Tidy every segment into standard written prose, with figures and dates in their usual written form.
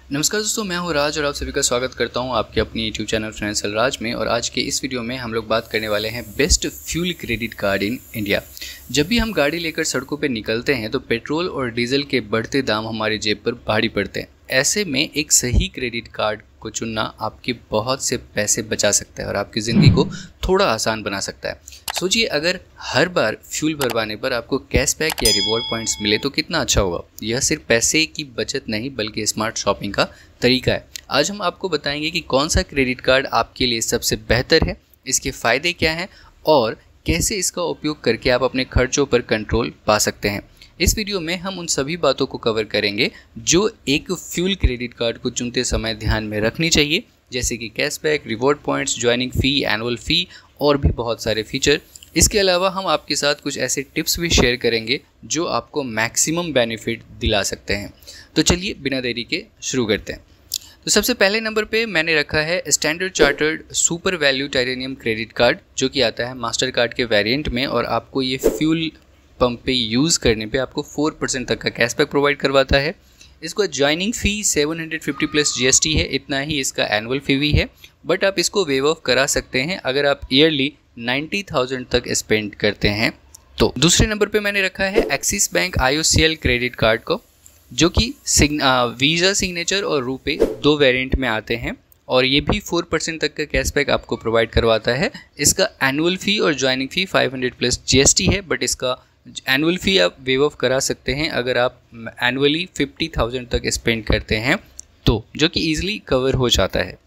नमस्कार दोस्तों, मैं हूं राज और आप सभी का स्वागत करता हूं आपके अपनी यूट्यूब चैनल फाइनेंशियल राज में। और आज के इस वीडियो में हम लोग बात करने वाले हैं best fuel credit card in India. जब भी हम गाड़ी लेकर सड़कों पर निकलते हैं तो पेट्रोल और डीजल के बढ़ते दाम हमारी जेब पर भारी पड़ते हैं। ऐसे में एक सही क्रेडिट कार्ड को चुनना आपके बहुत से पैसे बचा सकता है और आपकी ज़िंदगी को थोड़ा आसान बना सकता है। सोचिए, अगर हर बार फ्यूल भरवाने पर आपको कैशबैक या रिवॉर्ड पॉइंट्स मिले तो कितना अच्छा होगा। यह सिर्फ पैसे की बचत नहीं बल्कि स्मार्ट शॉपिंग का तरीका है। आज हम आपको बताएंगे कि कौन सा क्रेडिट कार्ड आपके लिए सबसे बेहतर है, इसके फ़ायदे क्या हैं और कैसे इसका उपयोग करके आप अपने खर्चों पर कंट्रोल पा सकते हैं। इस वीडियो में हम उन सभी बातों को कवर करेंगे जो एक फ्यूल क्रेडिट कार्ड को चुनते समय ध्यान में रखनी चाहिए, जैसे कि cashback, reward points, joining fee, annual fee और भी बहुत सारे फीचर। इसके अलावा हम आपके साथ कुछ ऐसे टिप्स भी शेयर करेंगे जो आपको मैक्सिमम बेनिफिट दिला सकते हैं। तो चलिए बिना देरी के शुरू करते हैं। तो सबसे पहले नंबर पे मैंने रखा है standard chartered super value titanium credit card, जो कि आता है मास्टर कार्ड के वेरिएंट में और आपको ये फ्यूल पंप पे यूज़ करने पे आपको 4% तक का कैशबैक प्रोवाइड करवाता है। इसका ज्वाइनिंग फ़ी 750 प्लस GST है, इतना ही इसका एनुअल फ़ी भी है, बट आप इसको वेव ऑफ करा सकते हैं अगर आप ईयरली 90,000 तक स्पेंड करते हैं। तो दूसरे नंबर पे मैंने रखा है Axis bank IOCL credit card को, जो कि वीज़ा सिग्नेचर और रुपे दो वेरिएंट में आते हैं और ये भी 4% तक का कैशबैक आपको प्रोवाइड करवाता है। इसका एनुअल फ़ी और ज्वाइनिंग फ़ी 500 प्लस GST है, बट इसका एनुअल फ़ी आप वेव ऑफ करा सकते हैं अगर आप एनुअली 50,000 तक स्पेंड करते हैं, तो जो कि ईजिली कवर हो जाता है।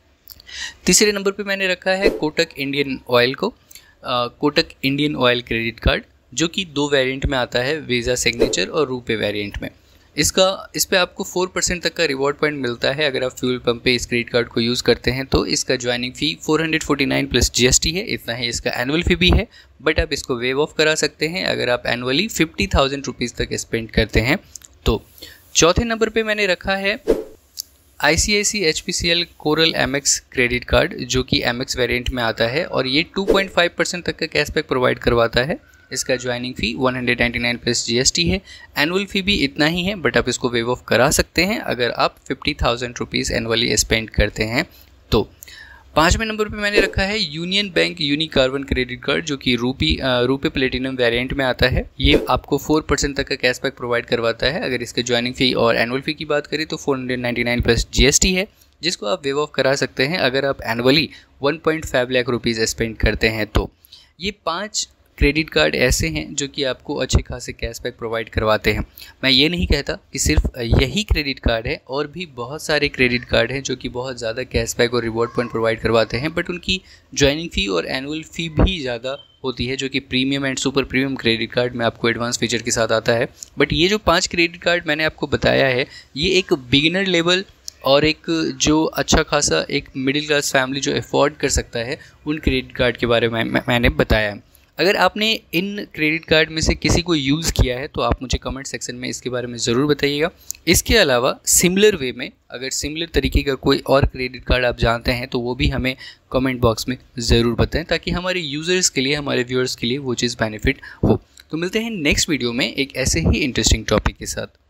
तीसरे नंबर पे मैंने रखा है कोटक इंडियन ऑयल को, Kotak Indian oil credit card, जो कि दो वेरिएंट में आता है, वीज़ा सिग्नेचर और रुपे वेरिएंट में। इस पे आपको 4% तक का रिवॉर्ड पॉइंट मिलता है अगर आप फ्यूल पंप पे इस क्रेडिट कार्ड को यूज़ करते हैं। तो इसका ज्वाइनिंग फ़ी 449 प्लस GST है, इतना ही इसका एनुअल फ़ी भी है, बट आप इसको वेव ऑफ करा सकते हैं अगर आप एनुअली 50,000 रुपीज़ तक स्पेंड करते हैं। तो चौथे नंबर पे मैंने रखा है ICICI HPCL coral MX credit card, जो कि MX वेरिएंट में आता है और ये 2.5% तक का कैशबैक प्रोवाइड करवाता है। इसका ज्वाइनिंग फ़ी 199 प्लस GST है, एनुअल फ़ी भी इतना ही है, बट आप इसको वेव ऑफ करा सकते हैं अगर आप 50,000 रुपीज़ एनुअली स्पेंड करते हैं। तो पाँचवें नंबर पे मैंने रखा है union bank unicarbon credit card, जो कि रुपे प्लेटिनम वेरिएंट में आता है। ये आपको 4% तक का कैशबैक प्रोवाइड करवाता है। अगर इसके ज्वाइनिंग फ़ी और एनुअल फ़ी की बात करें तो 499 प्लस GST है, जिसको आप वेव ऑफ करा सकते हैं अगर आप एनुअली 1.5 लाख रुपीज़ स्पेंड करते हैं। तो ये 5 क्रेडिट कार्ड ऐसे हैं जो कि आपको अच्छे खासे कैशबैक प्रोवाइड करवाते हैं। मैं ये नहीं कहता कि सिर्फ यही क्रेडिट कार्ड है, और भी बहुत सारे क्रेडिट कार्ड हैं जो कि बहुत ज़्यादा कैशबैक और रिवॉर्ड पॉइंट प्रोवाइड करवाते हैं, बट उनकी ज्वाइनिंग फ़ी और एनुअल फ़ी भी ज़्यादा होती है, जो कि premium and super premium credit card में आपको एडवांस फीचर के साथ आता है। बट ये जो 5 क्रेडिट कार्ड मैंने आपको बताया है, ये एक बिगिनर लेवल और एक जो अच्छा खासा एक मिडिल क्लास फैमिली जो अफोर्ड कर सकता है, उन क्रेडिट कार्ड के बारे में मैंने बताया है। अगर आपने इन क्रेडिट कार्ड में से किसी को यूज़ किया है तो आप मुझे कमेंट सेक्शन में इसके बारे में ज़रूर बताइएगा। इसके अलावा सिमिलर वे में अगर सिमिलर तरीके का कोई और क्रेडिट कार्ड आप जानते हैं तो वो भी हमें कमेंट बॉक्स में ज़रूर बताएं, ताकि हमारे यूज़र्स के लिए, हमारे व्यूअर्स के लिए वो चीज़ बेनिफिट हो। तो मिलते हैं नेक्स्ट वीडियो में एक ऐसे ही इंटरेस्टिंग टॉपिक के साथ।